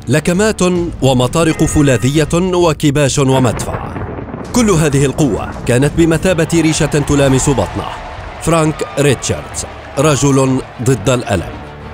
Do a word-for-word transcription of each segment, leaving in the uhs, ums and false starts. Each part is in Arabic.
لكمات ومطارق فولاذية وكباش ومدفع. كل هذه القوة كانت بمثابة ريشة تلامس بطنه. فرانك ريتشاردز رجل ضد الألم،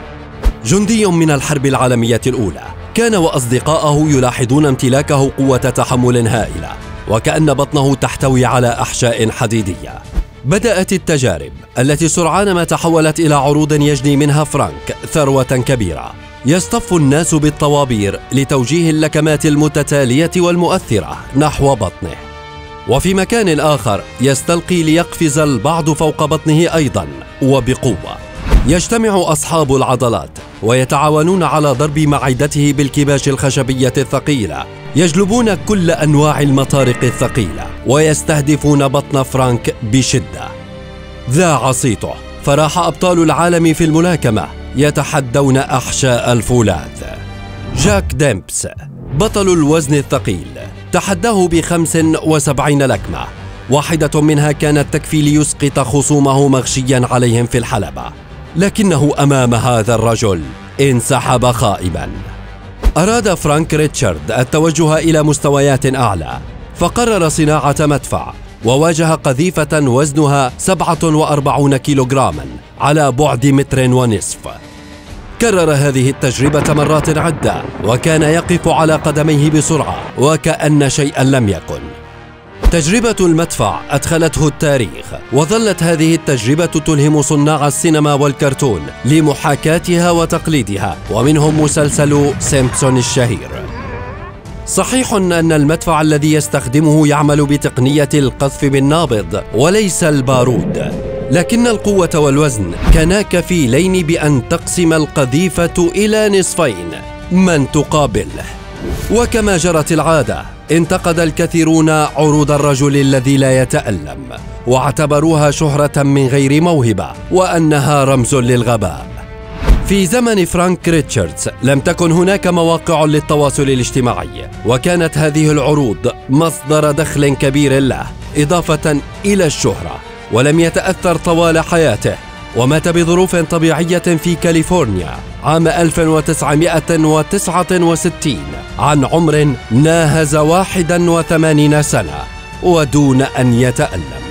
جندي من الحرب العالمية الأولى، كان وأصدقاءه يلاحظون امتلاكه قوة تحمل هائلة، وكأن بطنه تحتوي على أحشاء حديدية. بدأت التجارب التي سرعان ما تحولت إلى عروض يجني منها فرانك ثروة كبيرة. يصطف الناس بالطوابير لتوجيه اللكمات المتتالية والمؤثرة نحو بطنه، وفي مكان آخر يستلقي ليقفز البعض فوق بطنه أيضاً وبقوة. يجتمع أصحاب العضلات ويتعاونون على ضرب معدته بالكباش الخشبية الثقيلة، يجلبون كل أنواع المطارق الثقيلة ويستهدفون بطن فرانك بشدة. ذاع صيته، فراح أبطال العالم في الملاكمة يتحدون أحشاء الفولاذ. جاك ديمبس بطل الوزن الثقيل تحداه بخمس وسبعين لكمة، واحدة منها كانت تكفي ليسقط خصومه مغشيا عليهم في الحلبة، لكنه أمام هذا الرجل انسحب خائبا. أراد فرانك ريتشارد التوجه إلى مستويات أعلى، فقرر صناعة مدفع، وواجه قذيفة وزنها سبعة وأربعين كيلوغراما على بعد متر ونصف. كرر هذه التجربة مرات عدة، وكان يقف على قدميه بسرعة وكأن شيئا لم يكن. تجربة المدفع أدخلته التاريخ، وظلت هذه التجربة تلهم صناع السينما والكرتون لمحاكاتها وتقليدها، ومنهم مسلسل سيمبسون الشهير. صحيح أن المدفع الذي يستخدمه يعمل بتقنية القذف بالنابض وليس البارود، لكن القوة والوزن كانا كفيلين بأن تقسم القذيفة إلى نصفين من تقابله. وكما جرت العادة، انتقد الكثيرون عروض الرجل الذي لا يتألم، واعتبروها شهرة من غير موهبة، وأنها رمز للغباء. في زمن فرانك ريتشاردز لم تكن هناك مواقع للتواصل الاجتماعي، وكانت هذه العروض مصدر دخل كبير له إضافة إلى الشهرة، ولم يتأثر طوال حياته، ومات بظروف طبيعية في كاليفورنيا عام ألف وتسعمائة وتسعة وستين عن عمر ناهز واحد وثمانين سنة ودون أن يتألم.